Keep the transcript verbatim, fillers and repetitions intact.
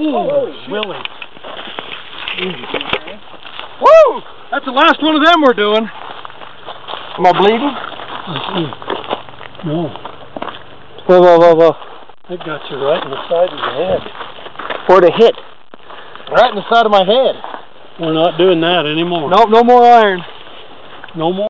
Oh, Willie. Woo! That's the last one of them we're doing. Am I bleeding? No. Whoa, whoa, whoa, whoa. It got you right in the side of the head. Where'd it hit? Right in the side of my head. We're not doing that anymore. Nope, no more iron. No more.